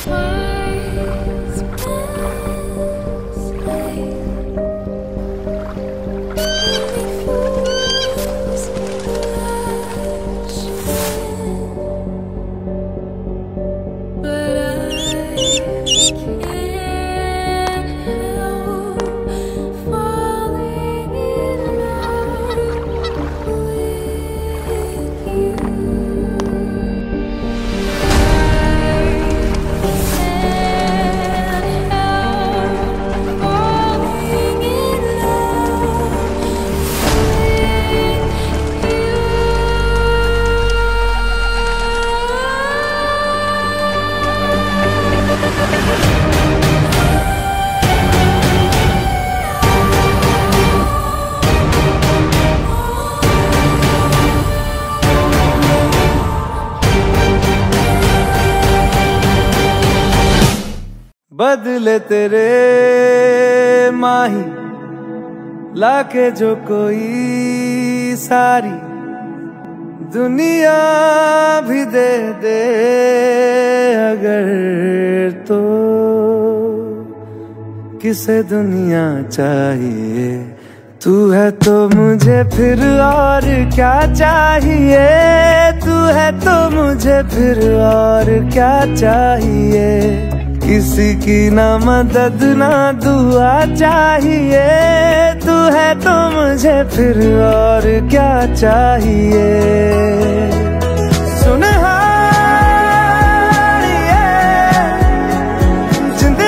बदले तेरे माही लाके जो कोई सारी दुनिया भी दे दे अगर, तो किसे दुनिया चाहिए? तू है तो मुझे फिर और क्या चाहिए? तू है तो मुझे फिर और क्या चाहिए? किसी की ना मदद ना दुआ चाहिए। तू है तो मुझे फिर और क्या चाहिए? सुन जिंद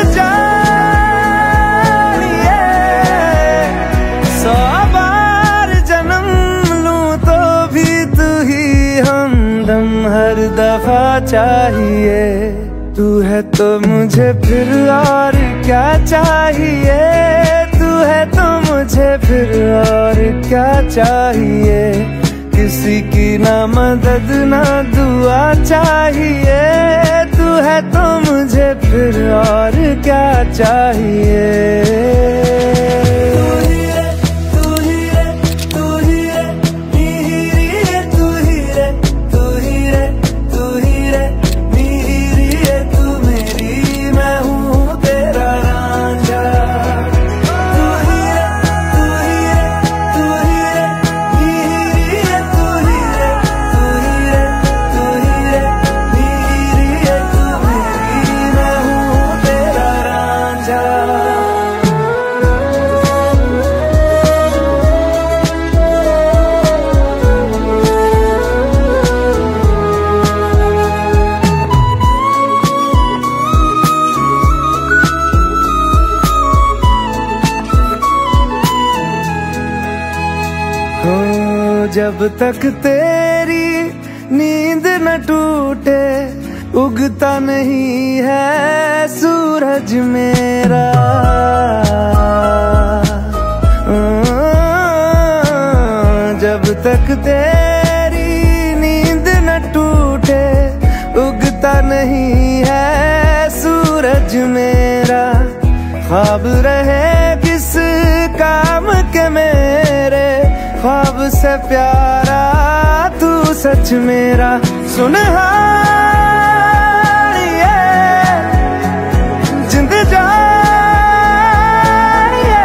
जानिए, 100 बार जन्म लूं तो भी तू ही हमदम हर दफा चाहिए। तू है तो मुझे फिर और क्या चाहिए? तू है तो मुझे फिर और क्या चाहिए? किसी की ना मदद ना दुआ चाहिए। तू है तो मुझे फिर और क्या चाहिए? जब तक तेरी नींद न टूटे उगता नहीं है सूरज मेरा। जब तक तेरी नींद न टूटे उगता नहीं है सूरज मेरा। ख्वाब रहे किस काम के मेरे, ख्वाब से प्यारा तू सच मेरा। सुन जिंद जानिए,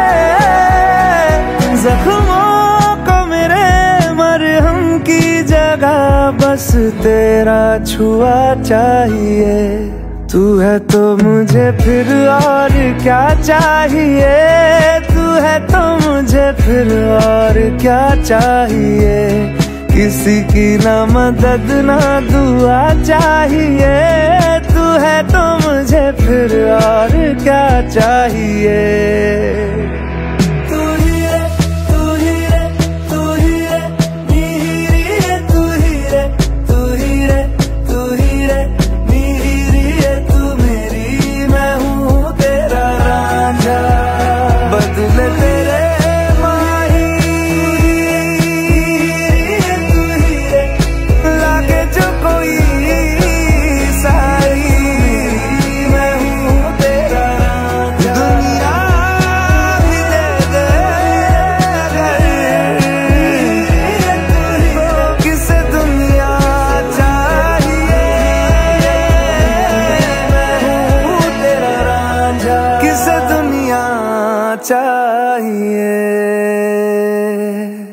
जख्मों को मेरे मरहम की जगह बस तेरा छुआ चाहिए। तू है तो मुझे फिर और क्या चाहिए? तू है तो मुझे फिर और क्या चाहिए? किसी की ना मदद ना दुआ चाहिए। तू है तो मुझे फिर और क्या चाहिए? दुनिया भी चाहिए।